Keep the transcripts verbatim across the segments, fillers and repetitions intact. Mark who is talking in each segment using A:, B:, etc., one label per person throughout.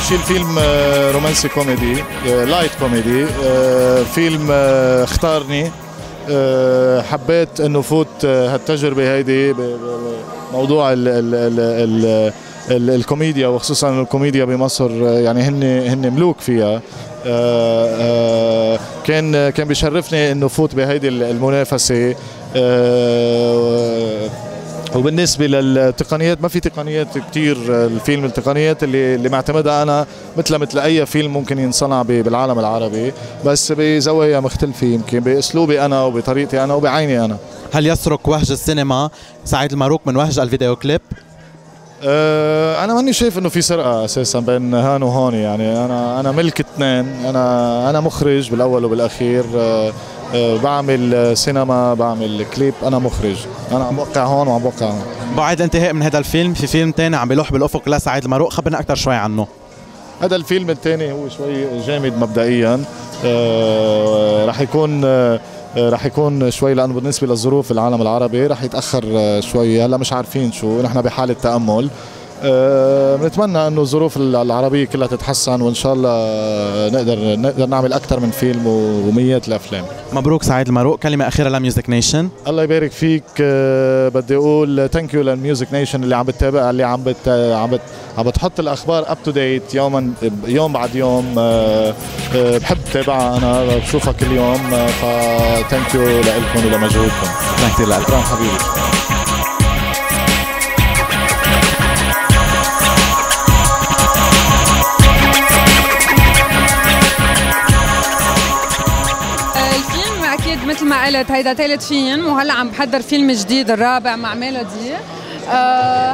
A: شيء الفيلم رومانسي كوميدي، لايت كوميدي، فيلم اختارني. حبيت انه فوت هالتجربه هيدي بموضوع ال ال ال ال الكوميديا، وخصوصا الكوميديا بمصر يعني هن هن ملوك فيها. كان كان بيشرفني انه فوت بهيدي المنافسه. وبالنسبة للتقنيات ما في تقنيات كتير. الفيلم التقنيات اللي اللي معتمدها أنا مثل مثل أي فيلم ممكن ينصنع بالعالم العربي، بس بزوايا مختلفة، يمكن بأسلوبي أنا وبطريقتي أنا وبعيني أنا.
B: هل يسرق وهج السينما سعيد الماروك من وهج الفيديو كليب؟
A: أه أنا ماني شايف إنه في سرقة أساسا بين هان وهون، يعني أنا أنا ملك اثنين. أنا أنا مخرج بالأول وبالأخير. أه أه بعمل سينما، بعمل كليب، أنا مخرج. أنا عم بوقع هون وعم بوقع هون.
B: بعد الانتهاء من هذا الفيلم في فيلم ثاني عم بيلوح بالأفق لسعيد الماروك، خبرنا أكثر شوي عنه.
A: هذا الفيلم الثاني هو شوي جامد مبدئيا. أه رح يكون أه رح يكون شوي، لأنه بالنسبة للظروف العالم العربي رح يتأخر شوي. هلا مش عارفين شو، نحن بحالة تأمل. بنتمنى أه انه الظروف العربية كلها تتحسن، وإن شاء الله نقدر نقدر نعمل أكثر من فيلم وميات الأفلام.
B: مبروك سعيد الماروك. كلمة أخيرة لميوزك نيشن.
A: الله يبارك فيك. أه بدي أقول ثانك يو للميوزك نيشن اللي عم بتتابع، اللي عم بت عم بت عم بتحط الأخبار أب تو ديت يوما يوم بعد يوم. أه أه بحب تابعها، أنا بشوفها كل يوم. أه فثانك يو لكم ولمجهودكم.
B: ثانك يو لك
A: حبيبي.
C: مثل ما قلت هيدا ثالث فيلم، وهلا عم بحضر فيلم جديد الرابع مع ميلودي. آه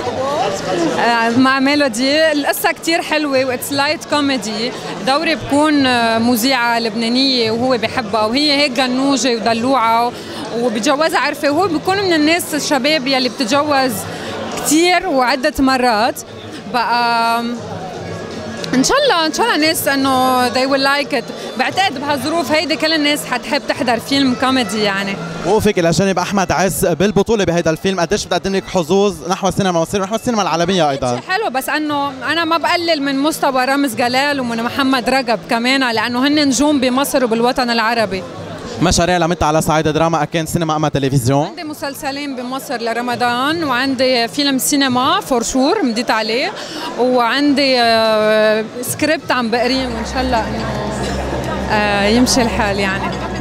C: مع ميلودي. القصة كتير حلوة واتس لايت كوميدي. دوري بكون مذيعة لبنانية وهو بحبها، وهي هيك جنوجة ودلوعة وبتجوزها عرفة، وهو بيكون من الناس الشباب يلي بتتجوز كتير وعدة مرات. بقى ان شاء الله ان شاء الله ناس انه they will like it. بعتقد بهالظروف هيدي كل الناس حتحب تحضر فيلم كوميدي يعني.
B: وقوفك الى جانب احمد عز بالبطوله بهذا الفيلم، قديش بتقدم لك حظوظ نحو السينما المصريه ونحو السينما العالميه ايضا؟
C: حلو، بس انه انا ما بقلل من مستوى رامز جلال ومن محمد رجب كمان، لانه هن نجوم بمصر وبالوطن العربي.
B: مشاريع لمت على صعيد دراما، أكان سينما أما تلفزيون؟
C: عندي مسلسلين بمصر لرمضان، وعندي فيلم سينما فور شور مديت عليه، وعندي سكريبت عم بقريه، وإن شاء الله إنه يمشي الحال يعني.